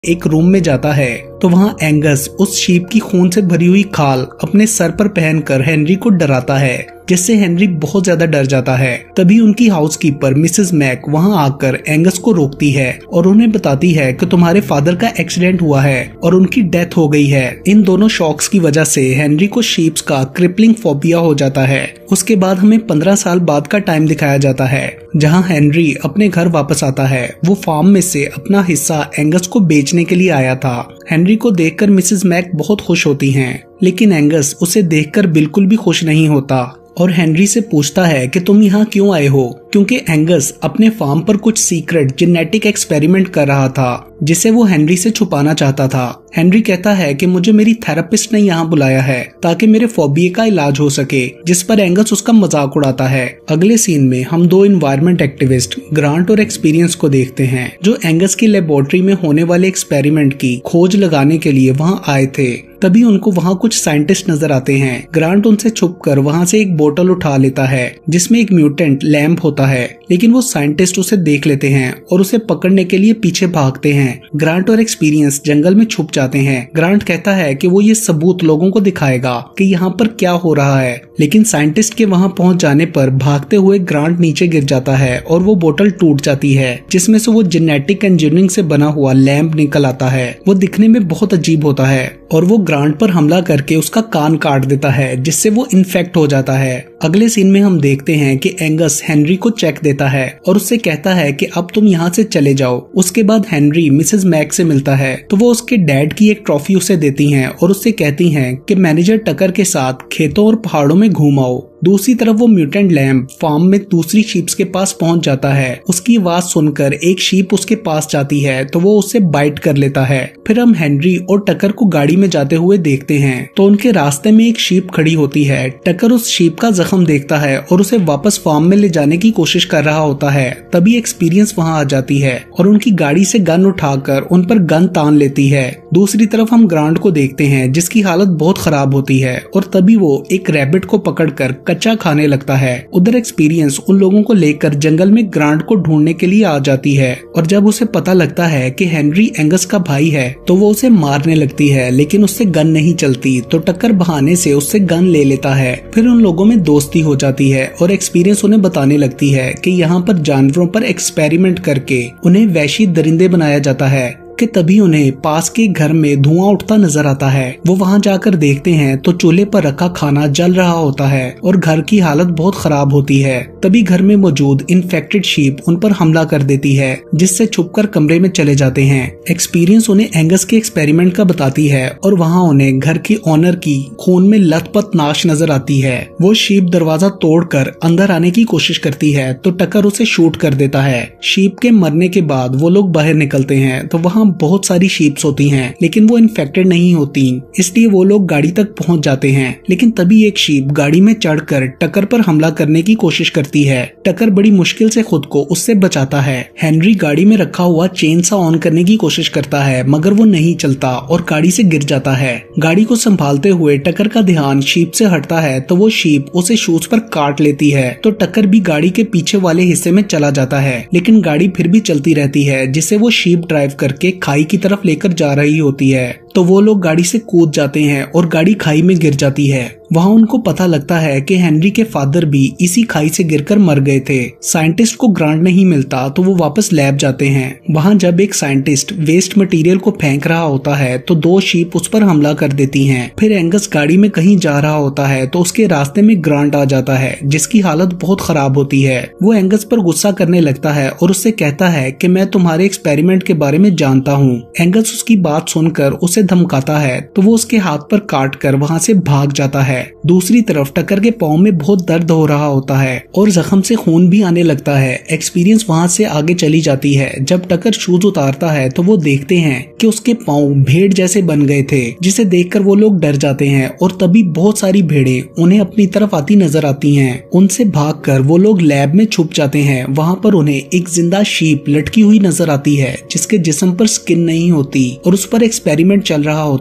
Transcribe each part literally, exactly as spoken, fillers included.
एक रूम में जाता है तो वहाँ एंगस उस शीप की खून से भरी हुई खाल अपने सर पर पहनकर हेनरी को डराता है, जिससे हेनरी बहुत ज्यादा डर जाता है। तभी उनकी हाउसकीपर मिसेस मैक वहां आकर एंगस को रोकती है और उन्हें बताती है कि तुम्हारे फादर का एक्सीडेंट हुआ है और उनकी डेथ हो गई है। इन दोनों शॉक्स की वजह से हेनरी को शीप्स का क्रिपलिंग फोबिया हो जाता है। उसके बाद हमें पंद्रह साल बाद का टाइम दिखाया जाता है, जहां हेनरी अपने घर वापस आता है। वो फार्म में से अपना हिस्सा एंगस को बेचने के लिए आया था। हेनरी को देखकर मिसेस मैक बहुत खुश होती हैं, लेकिन एंगस उसे देखकर बिल्कुल भी खुश नहीं होता और हेनरी से पूछता है कि तुम यहाँ क्यों आए हो, क्योंकि एंगस अपने फार्म पर कुछ सीक्रेट जेनेटिक एक्सपेरिमेंट कर रहा था जिसे वो हेनरी से छुपाना चाहता था। हेनरी कहता है कि मुझे मेरी थेरेपिस्ट ने यहाँ बुलाया है ताकि मेरे फोबिया का इलाज हो सके, जिस पर एंगस उसका मजाक उड़ाता है। अगले सीन में हम दो एनवायरनमेंट एक्टिविस्ट ग्रांट और एक्सपीरियंस को देखते हैं, जो एंगस की लेबोरेटरी में होने वाले एक्सपेरिमेंट की खोज लगाने के लिए वहाँ आए थे। तभी उनको वहाँ कुछ साइंटिस्ट नजर आते हैं। ग्रांट उनसे छुपकर वहाँ से एक बोतल उठा लेता है जिसमें एक म्यूटेंट लैंप होता है, लेकिन वो साइंटिस्ट उसे देख लेते हैं और उसे पकड़ने के लिए पीछे भागते हैं। ग्रांट और एक्सपीरियंस जंगल में छुप जाते हैं। ग्रांट कहता है कि वो ये सबूत लोगों को दिखाएगा कि यहाँ पर क्या हो रहा है, लेकिन साइंटिस्ट के वहाँ पहुँच जाने पर भागते हुए ग्रांट नीचे गिर जाता है और वो बोतल टूट जाती है, जिसमें से वो जेनेटिक इंजीनियरिंग से बना हुआ लैंप निकल आता है। वो दिखने में बहुत अजीब होता है और वो ग्रांट पर हमला करके उसका कान काट देता है, जिससे वो इन्फेक्ट हो जाता है। अगले सीन में हम देखते हैं कि एंगस हेनरी को चेक देता है और उससे कहता है कि अब तुम यहाँ से चले जाओ। उसके बाद हेनरी मिसेस मैक से मिलता है तो वो उसके डैड की एक ट्रॉफी उसे देती हैं और उससे कहती हैं कि मैनेजर टकर के साथ खेतों और पहाड़ों में घूम आओ। दूसरी तरफ वो म्यूटेंट लैंप फार्म में दूसरी शीप्स के पास पहुंच जाता है। उसकी आवाज सुनकर एक शीप उसके पास जाती है तो वो उसे बाइट कर लेता है। फिर हम हेनरी और टकर को गाड़ी में जाते हुए देखते हैं तो उनके रास्ते में एक शीप खड़ी होती है। टकर उस शीप का जख्म देखता है और उसे वापस फार्म में ले जाने की कोशिश कर रहा होता है। तभी एक्सपीरियंस वहाँ आ जाती है और उनकी गाड़ी से गन उठाकर उन पर गन तान लेती है। दूसरी तरफ हम ग्रांट को देखते हैं जिसकी हालत बहुत खराब होती है और तभी वो एक रैबिट को पकड़कर कच्चा खाने लगता है। उधर एक्सपीरियंस उन लोगों को लेकर जंगल में ग्रांट को ढूंढने के लिए आ जाती है और जब उसे पता लगता है कि हेनरी एंगस का भाई है तो वो उसे मारने लगती है, लेकिन उससे गन नहीं चलती तो टक्कर बहाने से उससे गन ले लेता है। फिर उन लोगों में दोस्ती हो जाती है और एक्सपीरियंस उन्हें बताने लगती है कि यहाँ पर जानवरों पर एक्सपेरिमेंट करके उन्हें वैशी दरिंदे बनाया जाता है कि तभी उन्हें पास के घर में धुआं उठता नजर आता है। वो वहां जाकर देखते हैं तो चूल्हे पर रखा खाना जल रहा होता है और घर की हालत बहुत खराब होती है। तभी घर में मौजूद इन्फेक्टेड शीप उन पर हमला कर देती है, जिससे छुपकर कमरे में चले जाते हैं। एक्सपीरियंस उन्हें एंगस के एक्सपेरिमेंट का बताती है और वहाँ उन्हें घर की ऑनर की खून में लथपथ नाश नजर आती है। वो शीप दरवाजा तोड़कर अंदर आने की कोशिश करती है तो टकर उसे शूट कर देता है। शीप के मरने के बाद वो लोग बाहर निकलते हैं तो वहाँ बहुत सारी शीप्स होती हैं, लेकिन वो इन्फेक्टेड नहीं होती, इसलिए वो लोग गाड़ी तक पहुंच जाते हैं। लेकिन तभी एक शीप गाड़ी में चढ़कर टकर पर हमला करने की कोशिश करती है। टकर बड़ी मुश्किल से खुद को उससे बचाता है। हेनरी गाड़ी में रखा हुआ चेन सा ऑन करने की कोशिश करता है, मगर वो नहीं चलता और गाड़ी से गिर जाता है। गाड़ी को संभालते हुए टकर का ध्यान शीप से हटता है तो वो शीप उसे शूज पर काट लेती है तो टकर भी गाड़ी के पीछे वाले हिस्से में चला जाता है, लेकिन गाड़ी फिर भी चलती रहती है, जिसे वो शीप ड्राइव करके खाई की तरफ लेकर जा रही होती है। तो वो लोग गाड़ी से कूद जाते हैं और गाड़ी खाई में गिर जाती है। वहाँ उनको पता लगता है कि हेनरी के फादर भी इसी खाई से गिरकर मर गए थे। साइंटिस्ट को ग्रांट नहीं मिलता तो वो वापस लैब जाते हैं। वहाँ जब एक साइंटिस्ट वेस्ट मटेरियल को फेंक रहा होता है तो दो शीप उस पर हमला कर देती हैं। फिर एंगस गाड़ी में कहीं जा रहा होता है तो उसके रास्ते में ग्रांट आ जाता है, जिसकी हालत बहुत खराब होती है। वो एंगस पर गुस्सा करने लगता है और उससे कहता है कि मैं तुम्हारे एक्सपेरिमेंट के बारे में जानता हूँ। एंगस उसकी बात सुनकर उसे धमकाता है तो वो उसके हाथ पर काट कर वहाँ से भाग जाता है। दूसरी तरफ टकर के पाँव में बहुत दर्द हो रहा होता है और जख्म से खून भी आने लगता है। एक्सपीरियंस वहाँ से आगे चली जाती है। जब टकर शूज उतारता है तो वो देखते हैं कि उसके पाँव भेड़ जैसे बन गए थे, जिसे देखकर वो लोग डर जाते हैं और तभी बहुत सारी भेड़ें उन्हें अपनी तरफ आती नजर आती हैं। उनसे भागकर वो लोग लैब में छुप जाते हैं। वहाँ पर उन्हें एक जिंदा शीप लटकी हुई नजर आती है, जिसके जिस्म पर स्किन नहीं होती और उस पर एक्सपेरिमेंट चल रहा होता है।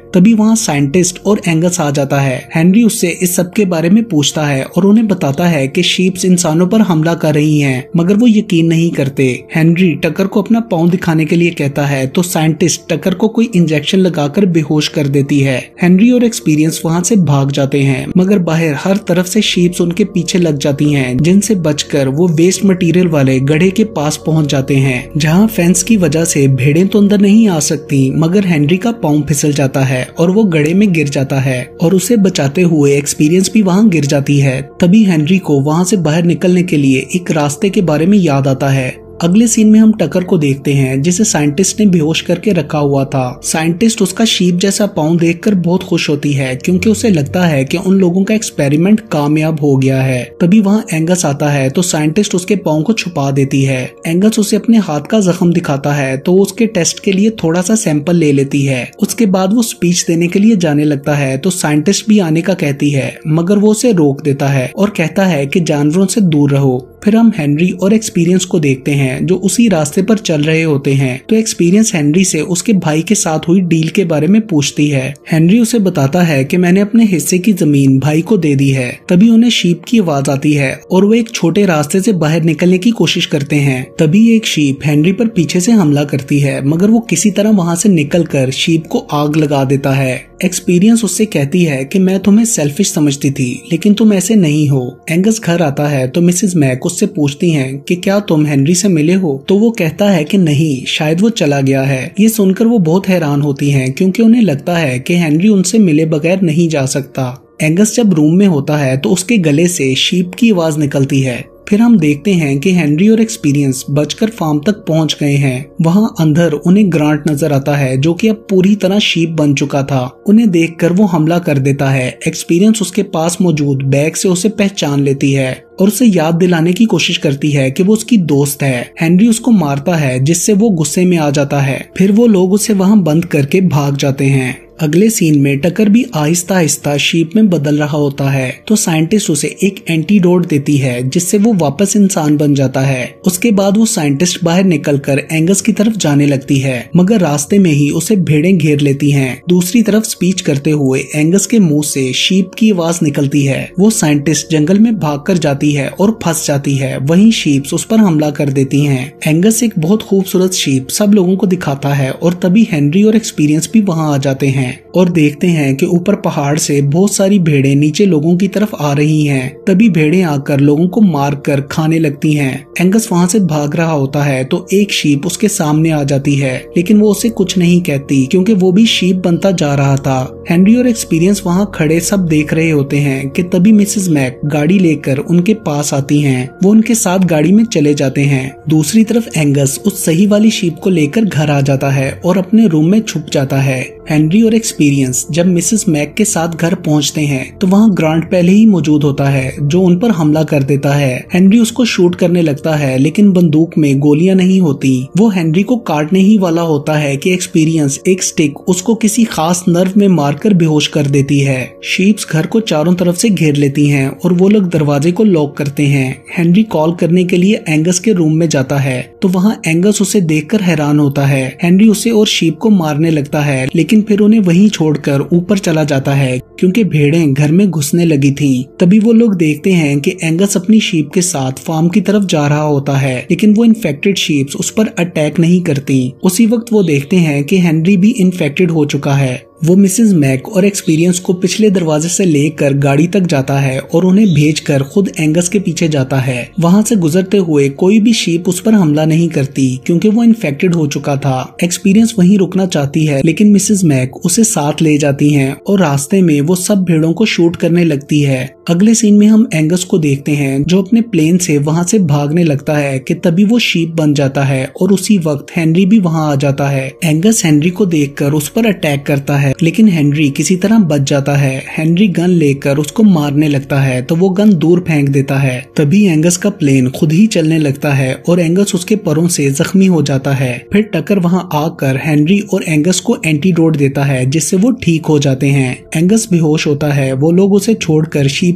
तभी वहाँ साइंटिस्ट और एंगस आ जाता है। हेनरी उससे इस सब के बारे में पूछता है और उन्हें बताता है कि शीप्स इंसानों पर हमला कर रही हैं, मगर वो यकीन नहीं करते। हेनरी टकर को अपना पाँव दिखाने के लिए कहता है तो साइंटिस्ट टकर को कोई इंजेक्शन लगाकर बेहोश कर देती है। हेनरी और एक्सपीरियंस वहाँ से भाग जाते हैं, मगर बाहर हर तरफ से शीप्स उनके पीछे लग जाती हैं, जिनसे बचकर वो वेस्ट मटेरियल वाले गड्ढे के पास पहुँच जाते हैं, जहाँ फेंस की वजह से भेड़ें तो अंदर नहीं आ सकती। मगर हेनरी का पाँव फिसल जाता है और वो गड्ढे में गिर जाता है और उसे बचाते हुए एक्सपीरियंस भी वहाँ गिर जाती है। तभी हेनरी को वहाँ से बाहर निकलने के लिए एक रास्ते के बारे में याद आता है। अगले सीन में हम टकर को देखते हैं जिसे साइंटिस्ट ने बेहोश करके रखा हुआ था। साइंटिस्ट उसका शीप जैसा पाँव देखकर बहुत खुश होती है क्योंकि उसे लगता है कि उन लोगों का एक्सपेरिमेंट कामयाब हो गया है। तभी वहाँ एंगस आता है तो साइंटिस्ट उसके पाँव को छुपा देती है। एंगस उसे अपने हाथ का जख्म दिखाता है तो वो उसके टेस्ट के लिए थोड़ा सा सैंपल ले लेती है। उसके बाद वो स्पीच देने के लिए जाने लगता है तो साइंटिस्ट भी आने का कहती है, मगर वो उसे रोक देता है और कहता है कि जानवरों से दूर रहो। फिर हम हेनरी और एक्सपीरियंस को देखते हैं जो उसी रास्ते पर चल रहे होते हैं। तो एक्सपीरियंस हेनरी से उसके भाई के साथ हुई डील के बारे में पूछती है। हेनरी उसे बताता है कि मैंने अपने हिस्से की जमीन भाई को दे दी है। तभी उन्हें शीप की आवाज आती है और वो एक छोटे रास्ते से बाहर निकलने की कोशिश करते हैं। तभी एक शीप हेनरी पर पीछे से हमला करती है, मगर वो किसी तरह वहाँ से निकलकर शीप को आग लगा देता है। एक्सपीरियंस उससे कहती है कि मैं तुम्हें सेल्फिश समझती थी, लेकिन तुम ऐसे नहीं हो। एंगस घर आता है तो मिसेस मैक उससे पूछती हैं कि क्या तुम हेनरी से मिले हो, तो वो कहता है कि नहीं, शायद वो चला गया है। ये सुनकर वो बहुत हैरान होती हैं क्योंकि उन्हें लगता है कि हेनरी उनसे मिले बगैर नहीं जा सकता। एंगस जब रूम में होता है तो उसके गले से शीप की आवाज निकलती है। फिर हम देखते हैं कि हेनरी और एक्सपीरियंस बचकर फार्म तक पहुंच गए हैं। वहां अंदर उन्हें ग्रांट नजर आता है जो कि अब पूरी तरह शीप बन चुका था। उन्हें देखकर वो हमला कर देता है। एक्सपीरियंस उसके पास मौजूद बैग से उसे पहचान लेती है और उसे याद दिलाने की कोशिश करती है कि वो उसकी दोस्त है। हेनरी उसको मारता है जिससे वो गुस्से में आ जाता है। फिर वो लोग उसे वहां बंद करके भाग जाते हैं। अगले सीन में टकर भी आहिस्ता आहिस्ता शीप में बदल रहा होता है तो साइंटिस्ट उसे एक एंटीडोट देती है जिससे वो वापस इंसान बन जाता है। उसके बाद वो साइंटिस्ट बाहर निकलकर एंगस की तरफ जाने लगती है, मगर रास्ते में ही उसे भेड़ें घेर लेती हैं। दूसरी तरफ स्पीच करते हुए एंगस के मुंह से शीप की आवाज निकलती है। वो साइंटिस्ट जंगल में भागकर जाती है और फंस जाती है। वहीं शीप्स उस पर हमला कर देती हैं। एंगस एक बहुत खूबसूरत शीप सब लोगों को दिखाता है और तभी हेनरी और एक्सपीरियंस भी वहां आ जाते हैं और देखते हैं कि ऊपर पहाड़ से बहुत सारी भेड़ें नीचे लोगों की तरफ आ रही हैं। तभी भेड़ें आकर लोगों को मार कर खाने लगती हैं। एंगस वहां से भाग रहा होता है तो एक शीप उसके सामने आ जाती है, लेकिन वो उसे कुछ नहीं कहती क्योंकि वो भी शीप बनता जा रहा था। हेनरी और एक्सपीरियंस वहां खड़े सब देख रहे होते हैं कि तभी मिसेस मैक गाड़ी लेकर उनके पास आती हैं। वो उनके साथ गाड़ी में चले जाते हैं। दूसरी तरफ एंगस उस सही वाली शीप को लेकर घर आ जाता है और अपने रूम में छुप जाता है। हेनरी और एक्सपीरियंस जब मिसेस मैक के साथ घर पहुंचते हैं तो वहां ग्रांट पहले ही मौजूद होता है जो उन पर हमला कर देता है। हेनरी उसको शूट करने लगता है, लेकिन बंदूक में गोलियां नहीं होती। वो हेनरी को काटने ही वाला होता है कि एक्सपीरियंस एक स्टिक उसको किसी खास नर्व में मारकर बेहोश कर देती है। शीप्स घर को चारों तरफ से घेर लेती हैं और वो लोग दरवाजे को लॉक करते हैं। हेनरी कॉल करने के लिए एंगस के रूम में जाता है तो वहाँ एंगस उसे देखकर हैरान होता है। हेनरी उसे और शीप को मारने लगता है, लेकिन फिर उन्हें वहीं छोड़कर ऊपर चला जाता है क्योंकि भेड़ें घर में घुसने लगी थीं। तभी वो लोग देखते हैं कि एंगस अपनी शीप के साथ फार्म की तरफ जा रहा होता है, लेकिन वो इन्फेक्टेड शीप्स उस पर अटैक नहीं करती। उसी वक्त वो देखते हैं कि हेनरी भी इन्फेक्टेड हो चुका है। वो मिसेस मैक और एक्सपीरियंस को पिछले दरवाजे से लेकर गाड़ी तक जाता है और उन्हें भेजकर खुद एंगस के पीछे जाता है। वहां से गुजरते हुए कोई भी शीप उस पर हमला नहीं करती क्योंकि वो इन्फेक्टेड हो चुका था। एक्सपीरियंस वहीं रुकना चाहती है, लेकिन मिसेस मैक उसे साथ ले जाती हैं और रास्ते में वो सब भेड़ों को शूट करने लगती है। अगले सीन में हम एंगस को देखते हैं जो अपने प्लेन से वहां से भागने लगता है कि तभी वो शीप बन जाता है और उसी वक्त हेनरी भी वहां आ जाता है। एंगस हेनरी को देखकर उस पर अटैक करता है, लेकिन हेनरी किसी तरह बच जाता है। हेनरी गन लेकर उसको मारने लगता है तो वो गन दूर फेंक देता है। तभी एंगस का प्लेन खुद ही चलने लगता है और एंगस उसके परों से जख्मी हो जाता है। फिर टकर वहां आकर हेनरी और एंगस को एंटीडोट देता है जिससे वो ठीक हो जाते हैं। एंगस बेहोश होता है। वो लोग उसे छोड़कर शीप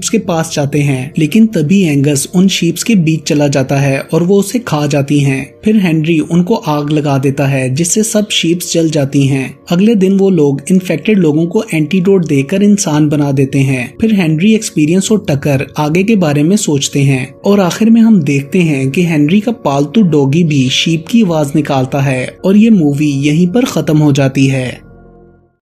शीप्स के पास जाते हैं, लेकिन तभी एंगस उन शीप्स के बीच चला जाता है और वो उसे खा जाती हैं। फिर हेनरी उनको आग लगा देता है जिससे सब शीप्स जल जाती हैं। अगले दिन वो लोग इन्फेक्टेड लोगों को एंटीडोट देकर इंसान बना देते हैं। फिर हेनरी, एक्सपीरियंस और टकर आगे के बारे में सोचते हैं और आखिर में हम देखते हैं कि हेनरी का पालतू डॉगी भी शीप की आवाज निकालता है और ये मूवी यहीं पर खत्म हो जाती है।